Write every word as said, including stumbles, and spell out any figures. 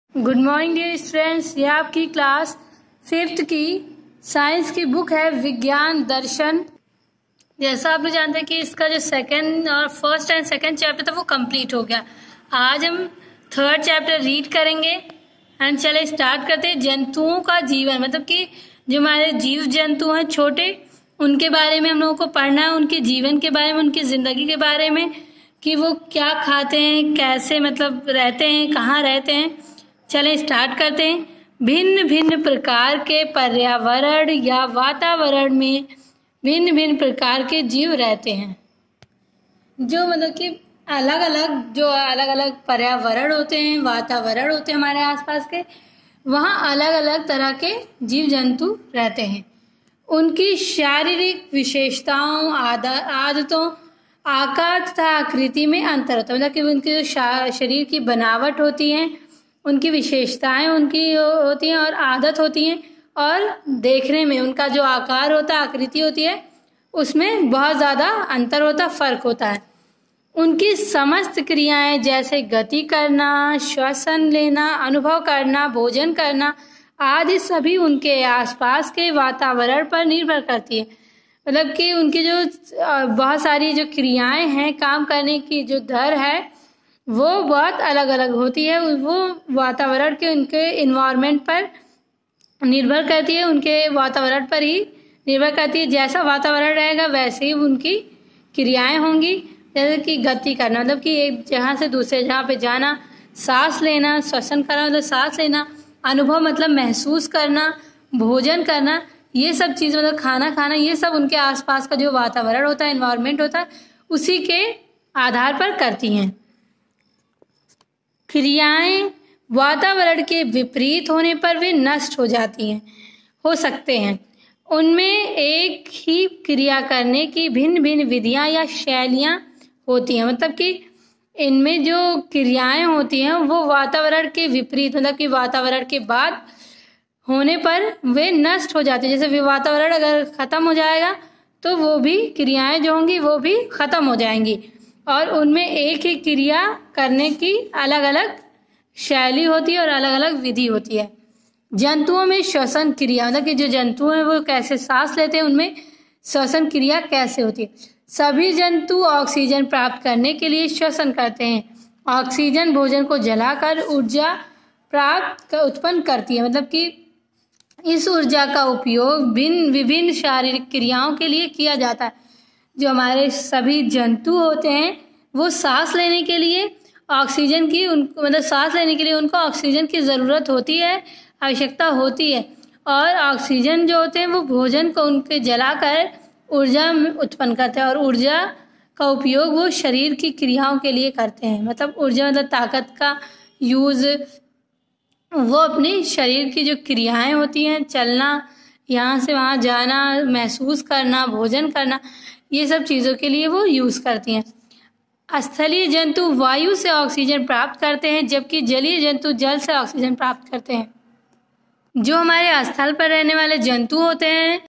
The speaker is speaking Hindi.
Good morning dear students. ये आपकी क्लास फिफ्थ की साइंस की बुक है विज्ञान दर्शन। जैसा आप लोग जानते हैं कि इसका जो सेकंड और फर्स्ट एंड सेकंड चैप्टर था वो कंप्लीट हो गया। आज हम थर्ड चैप्टर रीड करेंगे एंड चले स्टार्ट करते हैं। जंतुओं का जीवन, मतलब कि जो हमारे जीव जंतु हैं छोटे, उनके बारे में हम लोगों को पढ़ना है, उनके जीवन के बारे में, उनकी जिंदगी के बारे में कि वो क्या खाते हैं, कैसे मतलब रहते हैं, कहाँ रहते हैं। चलें स्टार्ट करते हैं। भिन्न भिन्न प्रकार के पर्यावरण या वातावरण में भिन्न भिन्न प्रकार के जीव रहते हैं। जो मतलब कि अलग अलग जो अलग अलग पर्यावरण होते हैं, वातावरण होते हैं हमारे आसपास के, वहाँ अलग अलग तरह के जीव जंतु रहते हैं। उनकी शारीरिक विशेषताओं, आदतों, आकार तथा आकृति में अंतर होता है। मतलब कि उनकी जो शरीर की बनावट होती है, उनकी विशेषताएं उनकी होती हैं और आदत होती हैं, और देखने में उनका जो आकार होता है, आकृति होती है, उसमें बहुत ज़्यादा अंतर होता, फर्क होता है। उनकी समस्त क्रियाएं जैसे गति करना, श्वसन लेना, अनुभव करना, भोजन करना आदि सभी उनके आसपास के वातावरण पर निर्भर करती है। मतलब कि उनकी जो बहुत सारी जो क्रियाएं हैं, काम करने की जो दर है, वो बहुत अलग अलग होती है। वो वातावरण के, उनके इन्वायरमेंट पर निर्भर करती है, उनके वातावरण पर ही निर्भर करती है। जैसा वातावरण रहेगा वैसे ही उनकी क्रियाएं होंगी। जैसे कि गति करना, मतलब कि एक जगह से दूसरे जगह पे जाना, सांस लेना, श्वसन करना मतलब सांस लेना, अनुभव मतलब महसूस करना, भोजन करना, ये सब चीज़ मतलब खाना खाना, ये सब उनके आसपास का जो वातावरण होता है, इन्वायरमेंट होता है, उसी के आधार पर करती हैं। क्रियाएं वातावरण के विपरीत होने पर वे नष्ट हो जाती हैं, हो सकते हैं। उनमें एक ही क्रिया करने की भिन्न भिन्न विधियां या शैलियां होती हैं। मतलब कि इनमें जो क्रियाएं होती हैं वो वातावरण के विपरीत, मतलब कि वातावरण के बाद होने पर वे नष्ट हो जाती है। जैसे वातावरण अगर खत्म हो जाएगा तो वो भी क्रियाएं जो होंगी वो भी खत्म हो जाएंगी, और उनमें एक ही क्रिया करने की अलग अलग शैली होती है और अलग अलग विधि होती है। जंतुओं में श्वसन क्रिया, मतलब कि जो जंतु हैं वो कैसे सांस लेते हैं, उनमें श्वसन क्रिया कैसे होती है। सभी जंतु ऑक्सीजन प्राप्त करने के लिए श्वसन करते हैं। ऑक्सीजन भोजन को जलाकर ऊर्जा प्राप्त उत्पन्न करती है। मतलब कि इस ऊर्जा का उपयोग भिन्न विभिन्न शारीरिक क्रियाओं के लिए किया जाता है। जो हमारे सभी जंतु होते हैं वो सांस लेने के लिए ऑक्सीजन की उनको मतलब सांस लेने के लिए उनको ऑक्सीजन की ज़रूरत होती है, आवश्यकता होती है। और ऑक्सीजन जो होते हैं वो भोजन को उनके जलाकर ऊर्जा उत्पन्न करते हैं, और ऊर्जा का उपयोग वो शरीर की क्रियाओं के लिए करते हैं। मतलब ऊर्जा मतलब ताकत का यूज़ वो अपने शरीर की जो क्रियाएं होती हैं, चलना, यहाँ से वहाँ जाना, महसूस करना, भोजन करना, ये सब चीज़ों के लिए वो यूज़ करती हैं। स्थलीय जंतु वायु से ऑक्सीजन प्राप्त करते हैं, जबकि जलीय जंतु जल से ऑक्सीजन प्राप्त करते हैं। जो हमारे स्थल पर रहने वाले जंतु होते हैं